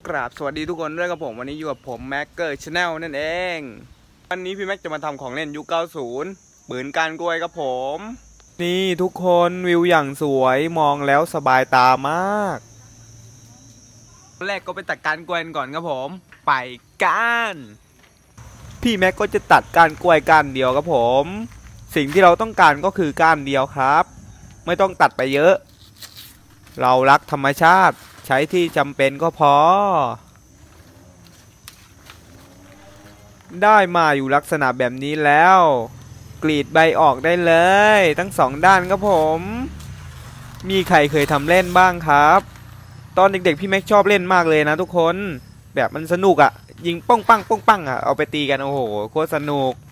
กราบสวัสดีทุกคนด้วยครับผมวันนี้อยู่กับผมแม็กเกอร์ชาแนลนั่นเองวันนี้พี่แม็กจะมาทำของเล่นยุค 90 ปืนก้านกล้วยครับผมนี่ทุกคนวิวอย่างสวยมองแล้วสบายตามากแรกก็ไปตัดก้านกล้วยก่อนครับผมไปก้านพี่แม็กก็จะตัดก้านกล้วยก้านเดียวครับผมสิ่งที่เราต้องการก็คือก้านเดียวครับไม่ต้องตัดไปเยอะเรารักธรรมชาติใช้ที่จำเป็นก็พอได้มาอยู่ลักษณะแบบนี้แล้วกรีดใบออกได้เลยทั้งสองด้านครับผมมีใครเคยทำเล่นบ้างครับตอนเด็กๆพี่แม็กชอบเล่นมากเลยนะทุกคนแบบมันสนุกอ่ะยิงป้องปังป้องปังอ่ะเอาไปตีกันโอ้โหโคตรสนุก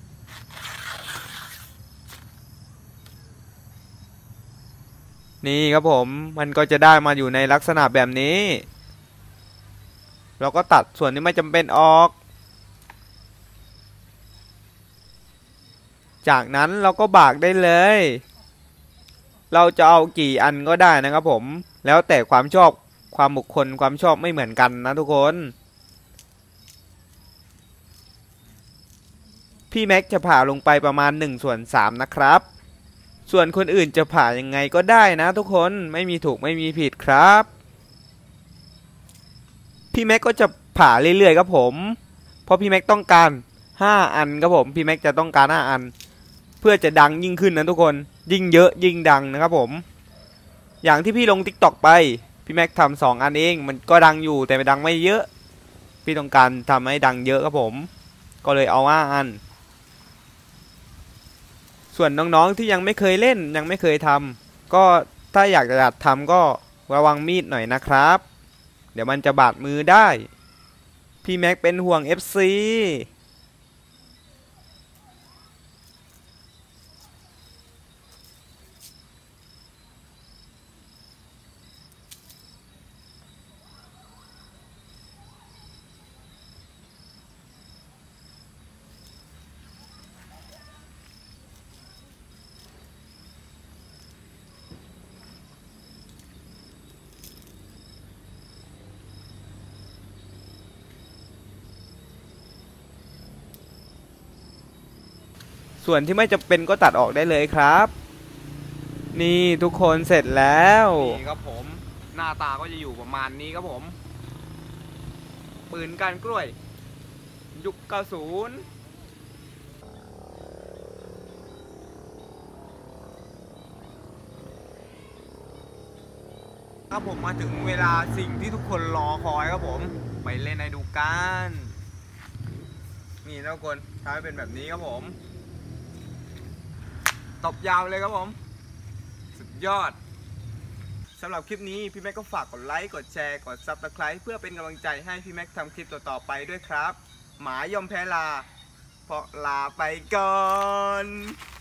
นี่ครับผมมันก็จะได้มาอยู่ในลักษณะแบบนี้เราก็ตัดส่วนที่ไม่จำเป็นออกจากนั้นเราก็บากได้เลยเราจะเอากี่อันก็ได้นะครับผมแล้วแต่ความชอบความบุคคลความชอบไม่เหมือนกันนะทุกคนพี่แม็กจะผ่าลงไปประมาณ1/3นะครับส่วนคนอื่นจะผ่ายังไงก็ได้นะทุกคนไม่มีถูกไม่มีผิดครับพี่แม็กก็จะผ่าเรื่อยๆครับผมเพราะพี่แม็กต้องการ5 อันครับผมพี่แม็กจะต้องการ5 อันเพื่อจะดังยิ่งขึ้นนะทุกคนยิ่งเยอะยิ่งดังนะครับผมอย่างที่พี่ลง TikTok ไปพี่แม็กทำ2 อันเองมันก็ดังอยู่แต่ดังไม่เยอะพี่ต้องการทำให้ดังเยอะครับผมก็เลยเอา5 อันส่วนน้องๆที่ยังไม่เคยเล่นยังไม่เคยทำก็ถ้าอยากจะทำก็ระวังมีดหน่อยนะครับเดี๋ยวมันจะบาดมือได้พี่แม็กเป็นห่วง FCส่วนที่ไม่จำเป็นก็ตัดออกได้เลยครับนี่ทุกคนเสร็จแล้วนี่ครับผมหน้าตาก็จะอยู่ประมาณนี้ครับผมปืนก้านกล้วยยุค 90ครับผมมาถึงเวลาสิ่งที่ทุกคนรอคอยครับผมไปเล่นให้ดูกันนี่ทุกคนทำให้เป็นแบบนี้ครับผมตบยาวเลยครับผมสุดยอดสำหรับคลิปนี้พี่แม็กก็ฝากกดไลค์กดแชร์กด Subscribe เพื่อเป็นกำลังใจให้พี่แม็กทำคลิปต่อๆไปด้วยครับหมายอมแพ้ลาเพราะลาไปก่อน